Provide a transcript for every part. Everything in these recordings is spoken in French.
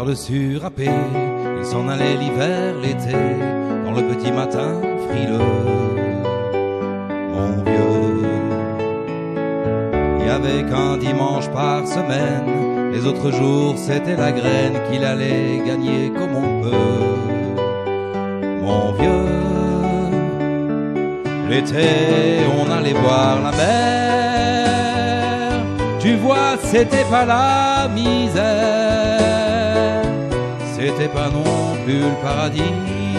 par-dessus râpé, il s'en allait l'hiver, l'été, dans le petit matin frileux. Mon vieux, il y avait qu'un dimanche par semaine, les autres jours c'était la graine qu'il allait gagner comme on peut. Mon vieux, l'été on allait voir la mer, tu vois c'était pas la misère, c'était pas non plus le paradis.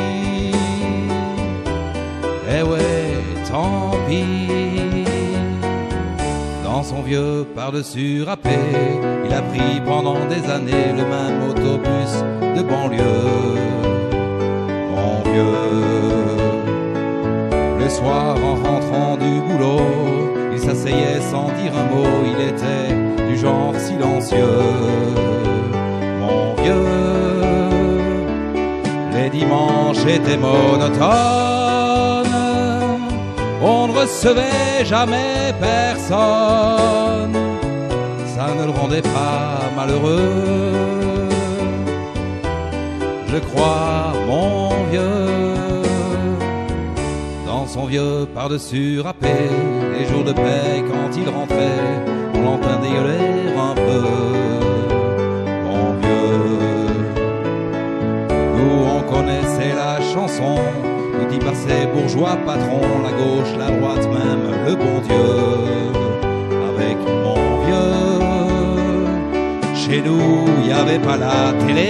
Eh ouais, tant pis. Dans son vieux par-dessus râpé, il a pris pendant des années le même autobus de banlieue. Mon vieux, le soir en rentrant du boulot, il s'asseyait sans dire un mot, il était du genre silencieux. Mon vieux, les dimanches étaient monotones, on ne recevait jamais personne, ça ne le rendait pas malheureux. Je crois, mon vieux, dans son vieux par-dessus râpé, les jours de paix quand il rentrait, on l'entendait gueuler un peu. Mon vieux, nous on connaissait la chanson, nous dit par ces bourgeois patrons, la gauche, la droite, même le bon Dieu. Avec mon vieux, chez nous il n'y avait pas la télé,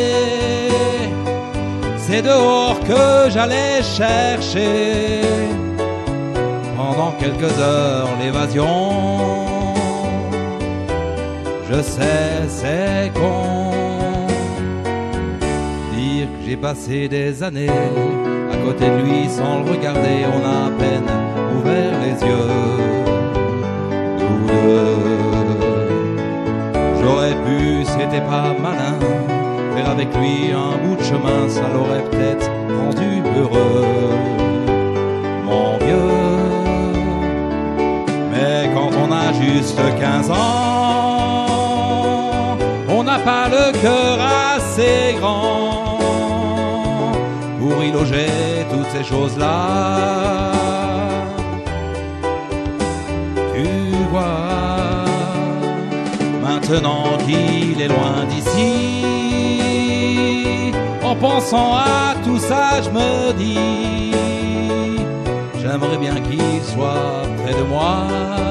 c'est dehors que j'allais chercher pendant quelques heures l'évasion. Je sais, c'est con dire que j'ai passé des années à côté de lui sans le regarder, on a à peine ouvert les yeux. Nous deux, j'aurais pu, c'était pas malin, faire avec lui un bout de chemin, ça l'aurait peut-être rendu heureux. Mon vieux, mais quand on a juste 15 ans, on n'a pas le cœur assez grand pour y loger toutes ces choses-là. Tu vois, maintenant qu'il est loin d'ici, en pensant à tout ça, je me dis, j'aimerais bien qu'il soit près de moi.